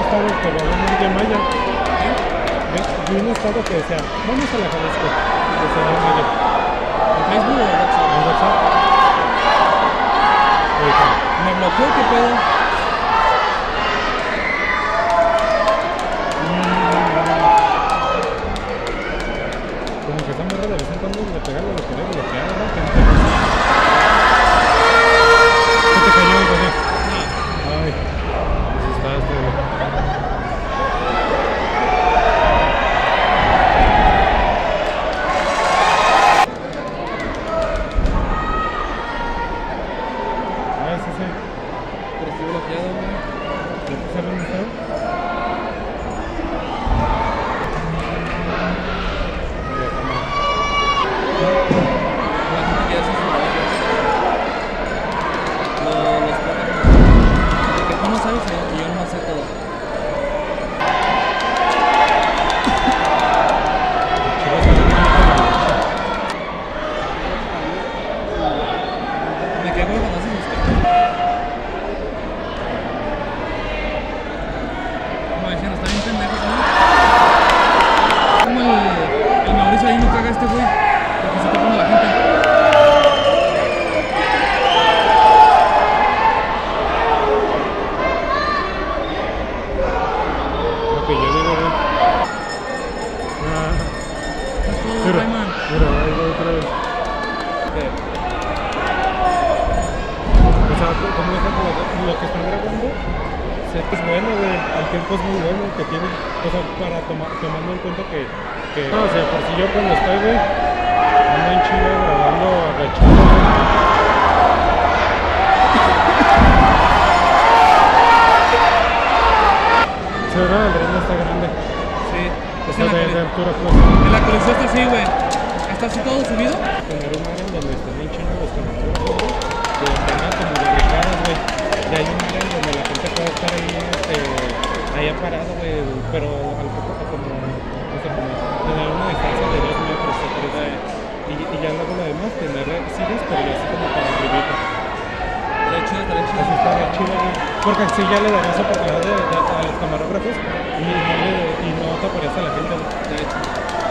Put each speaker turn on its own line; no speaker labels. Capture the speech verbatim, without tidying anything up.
estado que va a venir de Maya. Vi un estado que decía, vamos a la Jalisco, de Señor Maya.
¿En Facebook o en WhatsApp?
¿En WhatsApp?
¿Me bloqueó? ¿Qué pedo?
Como que está muy raro de vez en cuando de pegarle lo que le bloquear, ¿no? Que no te... ¿Qué te cayó algo, no? Ay, pues está esto, güey.
Pero estoy bloqueado, güey.
¿Le puse el estado?
La gente que hace su trabajo. Lo, los programas. Porque tú no sabes y yo no sé todo. Me quedo cuando haces esto. Como decían, está bien pendejo, ¿no? Como el, el Mauricio ahí no caga a este güey, porque se toca con la gente.
Lo que yo digo, güey. Ah,
Es todo,
mira,
Rayman.
mira, ahí va otra vez.
¿Qué?
O sea, como ejemplo, lo que están grabando es bueno, güey. El tiempo es muy bueno que tienen. O sea, para tomar, tomando en cuenta que, que. No, o sea, por si yo cuando estoy, güey, ando en Chile grabando agachado, güey. Se verá, el ritmo está grande.
Sí.
O
Es
sea,
en, la
de, de
cole-
altura, pues.
en la colección está así, güey. Está así todo subido.
Tener un área en donde estén bien chinos los camarones, güey. Que tengan como barricadas, güey. Y hay un área en donde la gente puede estar ahí, este, ahí parado, güey. Pero al poco, como, no sé, como tener una distancia de dos metros o tres. Y, y ya luego lo demás, tener sillas, pero ya así como para arribita.
Estaría chido, estaría chido.
Así estaría chido, güey. Porque así ya le darías oportunidad de, de, a los camarógrafos y no, le, y no taparías a la gente, güey.
Estaría chido.